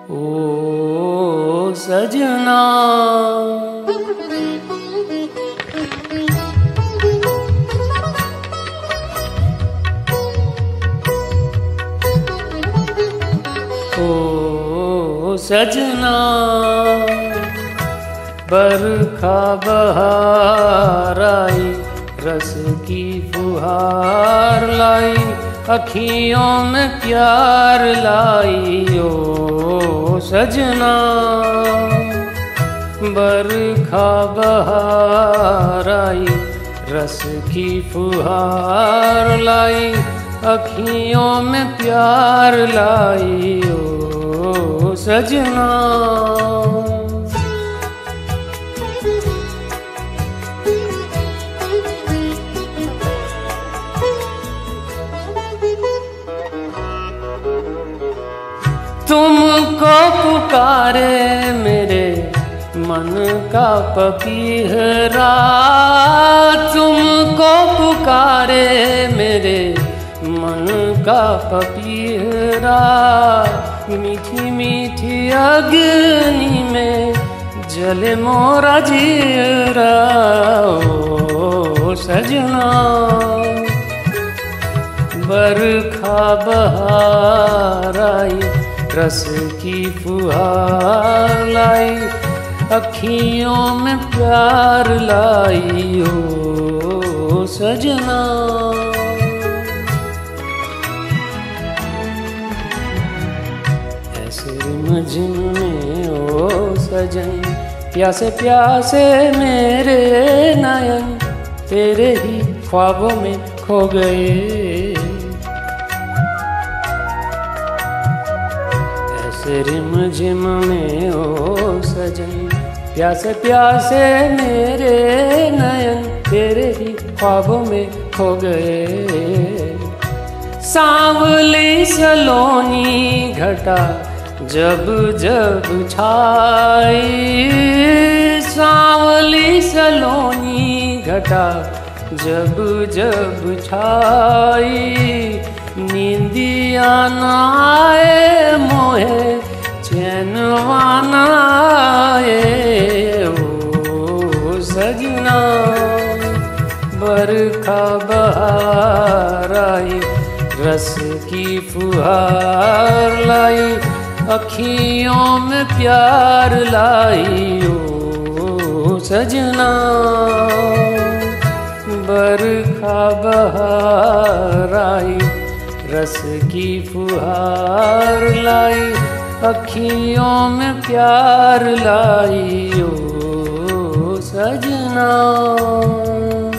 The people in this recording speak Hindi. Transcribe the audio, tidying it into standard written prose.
ओ सजना ओ सजना बरखा बहार आई, रस की फुहार लाई, अखियों में प्यार लाई। ओ सजना बरखा बहार आई, रस की फुहार लाई, अखियों में प्यार लाई। ओ सजना तुमको पुकारे मेरे मन का पपीहरा, तुमको पुकारे मेरे मन का पपीहरा, मीठी मीठी अग्नि में जले मोरा जीरा। ओ सजना बरखा बहार आई, रस की फुहार लाई, अखियों में प्यार लाई। ओ सजना ऐसे रिमझिम में ओ सजन, प्यासे प्यासे मेरे नयन तेरे ही ख्वाबों में खो गए। रिमझिम में ओ सजन, प्यासे प्यासे मेरे नयन तेरे ही ख्वाबों में खो गए। सांवली सलोनी घटा जब जब छाई, सांवली सलोनी घटा जब जब छाई, नींदिया न आए मोहे चैनवा न आए। ओ सजना बरखा बहार आई, रस की फुहार लाई, अखियों में प्यार लाई। ओ सजना बरखा बहार आई, रस की फुहार लाई, अखियों में प्यार लाई। ओ सजना